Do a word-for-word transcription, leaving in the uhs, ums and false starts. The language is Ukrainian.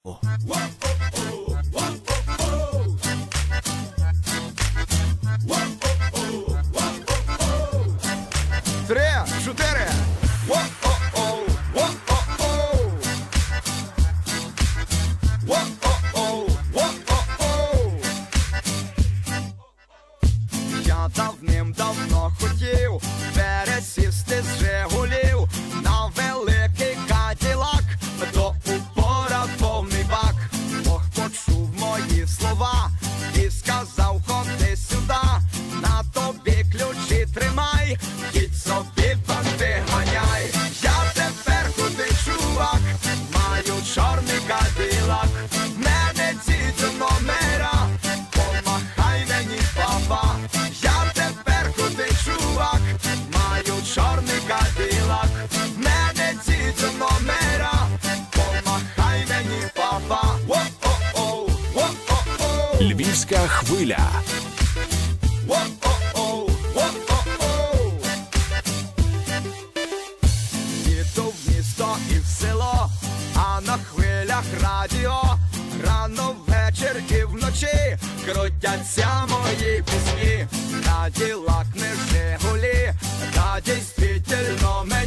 О. Три, чотири. Я давним-давно хотів пересісти з Жигулів на великий Каділак, до упора повний бак. Бог почув мої слова і сказав: ходи сюди, на тобі ключі тримай, їдь собі, банди ганяй. Я тепер худий чувак, маю чорний Каділак, мене ці до номера, помахай мені, папа. Я тепер худий чувак, маю чорний Каділак, мене ці до номера, помахай мені, папа. О-о-о, о-о-о. Львівська хвиля. О-о-о, о-о-о. Їду в місто і в село, а на хвилях радіо. Рано ввечір і вночі крутяться мої пісні. Каділак не Жигулі, та дійсно